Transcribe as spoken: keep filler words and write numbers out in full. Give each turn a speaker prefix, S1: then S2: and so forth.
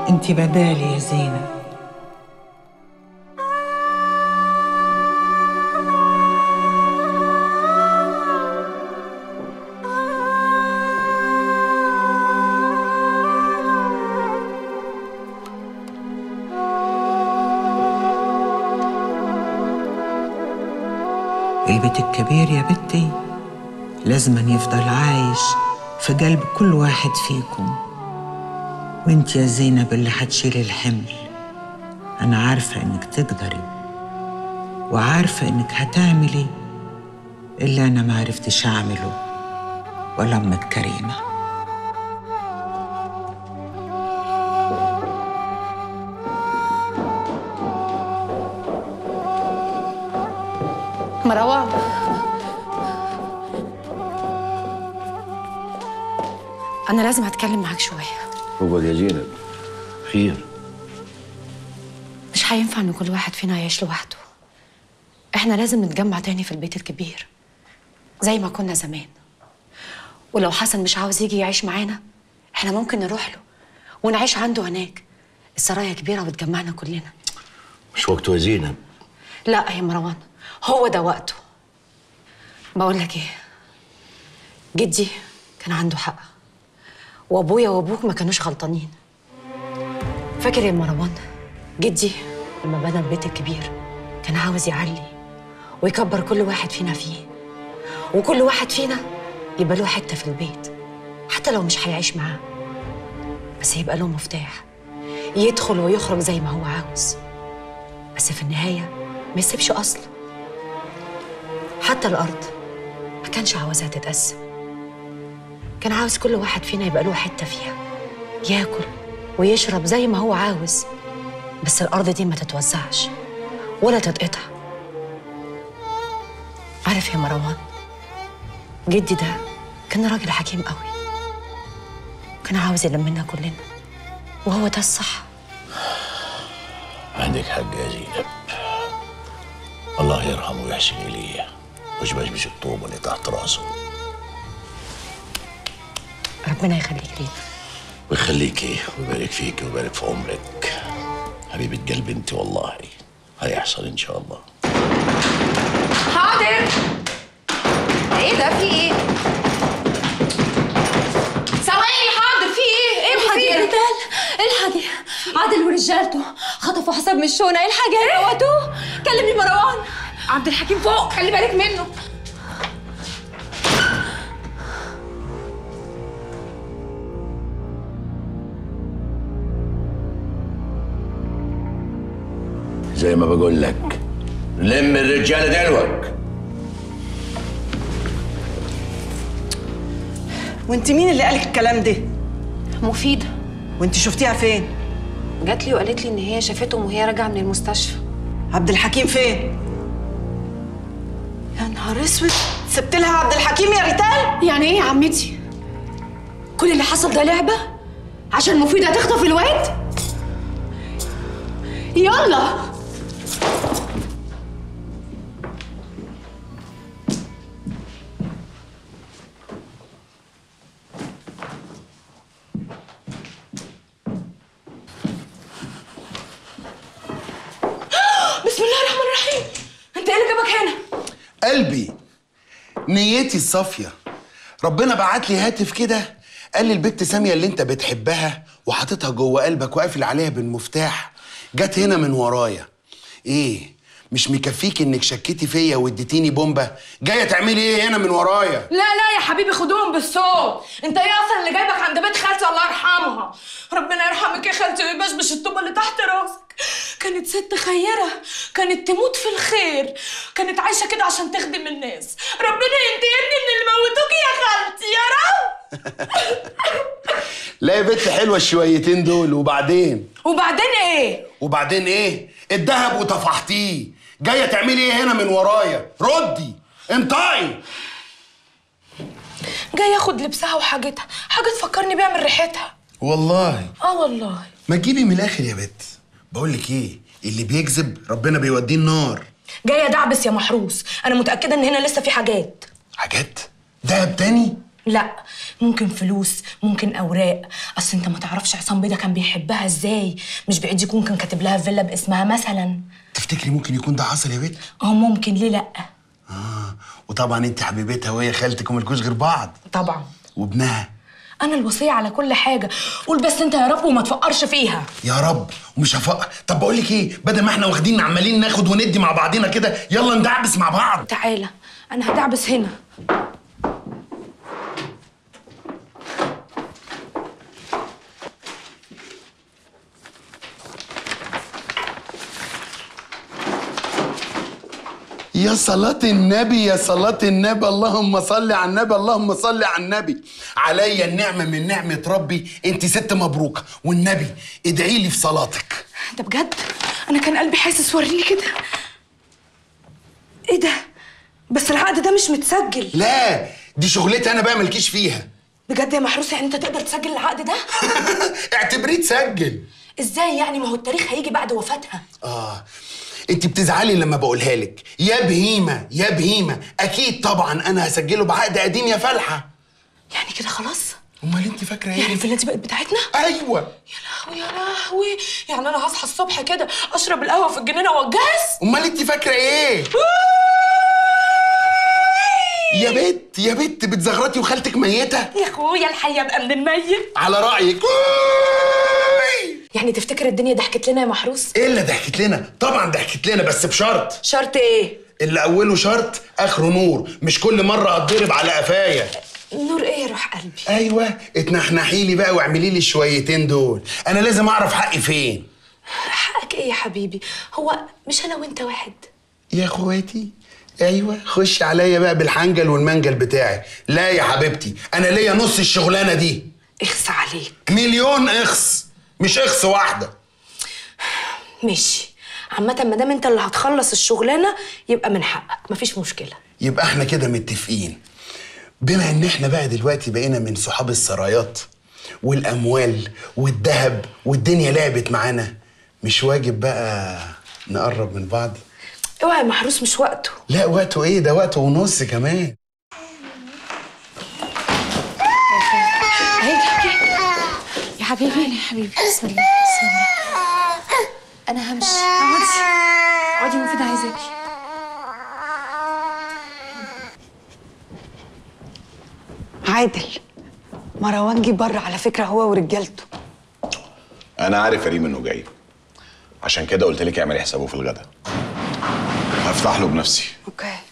S1: انت بدالي يا زينب. البيت الكبير يا بنتي لازم يفضل عايش في قلب كل واحد فيكم. وانت يا زينب اللي هتشيلي الحمل، انا عارفة انك تقدري وعارفة انك هتعملي اللي انا ما عرفتش اعمله ولا امك كريمة.
S2: مروان، أنا لازم أتكلم معاك شوية.
S3: هو يا زينب خير؟
S2: مش هينفع إن كل واحد فينا يعيش لوحده. إحنا لازم نتجمع تاني في البيت الكبير زي ما كنا زمان. ولو حسن مش عاوز يجي يعيش معانا، إحنا ممكن نروح له ونعيش عنده هناك. السرايا كبيرة وتجمعنا كلنا.
S3: مش وقته يا زينب.
S2: لا يا مروان، هو ده وقته. بقول لك ايه، جدي كان عنده حق، وابويا وابوك ما كانوش غلطانين. فاكر يا مروان جدي لما بنى البيت الكبير كان عاوز يعلي ويكبر كل واحد فينا فيه، وكل واحد فينا يبقى له حته في البيت، حتى لو مش هيعيش معاه بس يبقى له مفتاح يدخل ويخرج زي ما هو عاوز. بس في النهايه ما يسيبش اصل. حتى الارض ما كانش عاوزها تتقسم، كان عاوز كل واحد فينا يبقى له حته فيها ياكل ويشرب زي ما هو عاوز، بس الارض دي ما تتوزعش ولا تتقطع. عارف يا مروان، جدي ده كان راجل حكيم قوي، كان عاوز يلمنا كلنا، وهو ده الصح.
S3: عندك حق يا زينب، الله يرحمه ويحسن إليه ويشبش الطوب اللي تحت راسه.
S2: ربنا يخليك لينا
S3: ويخليكي ويبارك فيك ويبارك في عمرك حبيبة قلبي انت. والله هيحصل ان شاء الله.
S4: حاضر. ايه ده، في ايه؟ ثواني. حاضر، في ايه؟ ايه
S5: الحاجة يا ريتال، الحاجة عادل ورجالته خطفوا حساب من الشونة. الحاجة موتوه. كلمي مروان.
S4: عبد الحكيم فوق، خلي بالك منه.
S3: زي ما بقول لك لم الرجاله دلوك.
S6: وانت مين اللي قالك الكلام ده؟
S4: مفيدة.
S6: وانت شفتيها فين؟
S4: جات لي وقالت لي ان هي شافتهم وهي راجعه من المستشفى.
S6: عبد الحكيم فين؟ يا نهار اسود، سبت لها عبد الحكيم يا ريتال؟
S5: يعني ايه يا عمتي؟ كل اللي حصل ده لعبة عشان مفيدة تخطف الواد؟ يلا.
S4: بسم الله الرحمن الرحيم. انت ايه اللي جابك هنا؟
S7: قلبي، نيتي الصافية. ربنا بعت لي هاتف كده قال لي البت سامية اللي انت بتحبها وحاططها جوه قلبك وقافل عليها بالمفتاح جت هنا من ورايا. ايه مش مكفيك انك شكيتي فيا واديتيني بومبه؟ جايه تعملي ايه هنا من ورايا؟
S4: لا لا يا حبيبي، خدوهم بالصوت. انت ايه اصلا اللي جايبك عند بيت خالتي الله يرحمها؟ ربنا يرحمك يا خالتي ويبشبش الطوبه اللي تحت راسك. كانت ست خيره، كانت تموت في الخير، كانت عايشه كده عشان تخدم الناس. ربنا ينتقمني من اللي موتوكي يا خالتي يا رب.
S7: لا يا بنت حلوه الشويتين دول. وبعدين
S4: وبعدين ايه؟
S7: وبعدين ايه؟ الدهب وطفحتيه. جايه تعملي ايه هنا من ورايا؟ ردي انطقي.
S4: جاي اخد لبسها وحاجتها، حاجه تفكرني بيها من ريحتها.
S7: والله؟
S4: اه والله.
S7: ما تجيبي من الاخر يا بت. بقول لك ايه، اللي بيكذب ربنا بيوديه النار.
S4: جايه دعبس يا محروس، انا متاكده ان هنا لسه في حاجات.
S7: حاجات؟ دهب تاني؟
S4: لا، ممكن فلوس، ممكن اوراق. اصل انت ما تعرفش عصام بيه ده كان بيحبها ازاي. مش بعيد يكون كان كاتب لها فيلا باسمها مثلا.
S7: تفتكري ممكن يكون ده حصل يا بنت؟
S4: اه ممكن، ليه لا.
S7: اه وطبعا انت حبيبتها وهي خالتك وملكوش غير بعض.
S4: طبعا.
S7: وابنها؟
S4: انا الوصيه على كل حاجه. قول بس انت يا رب وما تفكرش فيها.
S7: يا رب ومش هفكر. طب بقول لك ايه، بدل ما احنا واخدين عمالين ناخد وندي مع بعضينا كده، يلا ندعبس مع بعض.
S4: تعالى انا هدعبس هنا.
S7: يا صلاة النبي يا صلاة النبي، اللهم صل على النبي، اللهم صل على النبي. عليا النعمة من نعمة ربي، انت ست مبروكة، والنبي ادعي لي في صلاتك.
S4: انت بجد؟ انا كان قلبي حاسس. وريني كده. ايه ده؟ بس العقد ده مش متسجل.
S7: لا دي شغلتي انا بقى، مالكيش فيها.
S4: بجد يا محروس؟ يعني انت تقدر تسجل العقد ده؟
S7: اعتبريه تسجل.
S4: ازاي يعني؟ ما هو التاريخ هيجي بعد وفاتها.
S7: اه انت بتزعلي لما بقولها لك يا بهيمه يا بهيمه. اكيد طبعا انا هسجله بعقد قديم يا فالحه.
S4: يعني كده خلاص؟
S7: امال انت فاكره ايه؟
S4: يعني الفيلا دي بقت بتاعتنا؟
S7: ايوه.
S4: يا لهوي يا لهوي. يعني انا هصحى الصبح كده اشرب القهوه في الجنينه والجهز؟
S7: امال انت فاكره ايه؟ يا بت يا بت بتزغرطي وخالتك ميته.
S4: يا اخويا الحي ابقى من الميت.
S7: على رايك.
S4: يعني تفتكر الدنيا ضحكت لنا يا محروس؟
S7: ايه اللي ضحكت لنا؟ طبعا ضحكت لنا بس بشرط.
S4: شرط ايه؟
S7: اللي اوله شرط اخره نور، مش كل مره اتضرب على قفايا.
S4: نور ايه يا روح قلبي؟
S7: ايوه اتنحنحي لي بقى واعملي لي الشويتين دول، انا لازم اعرف حقي فين.
S4: حقك ايه يا حبيبي؟ هو مش انا وانت واحد؟
S7: يا اخواتي ايوه، خش عليا بقى بالحنجل والمنجل بتاعي. لا يا حبيبتي انا ليا نص الشغلانه دي.
S4: اخس عليك.
S7: مليون اخس، مش اخس واحده.
S4: ماشي عامة، ما دام انت اللي هتخلص الشغلانه يبقى من حقك، مفيش مشكله.
S7: يبقى احنا كده متفقين. بما ان احنا بقى دلوقتي بقينا من صحاب السرايات والاموال والذهب والدنيا لعبت معانا، مش واجب بقى نقرب من بعض؟
S4: اوعى يا محروس، مش وقته.
S7: لا وقته ايه ده، وقته ونص كمان.
S5: يا حبيبي يا حبيبي بسم الله بسم الله. انا همشي. اقعدي اقعدي، مفيدة عايزاكي.
S6: عادل، مروان جه بره على فكره هو ورجالته.
S8: انا عارف يا ريم انه جاي، عشان كده قلت لك اعملي حسابه في الغدا. هفتح له بنفسي.
S6: اوكي.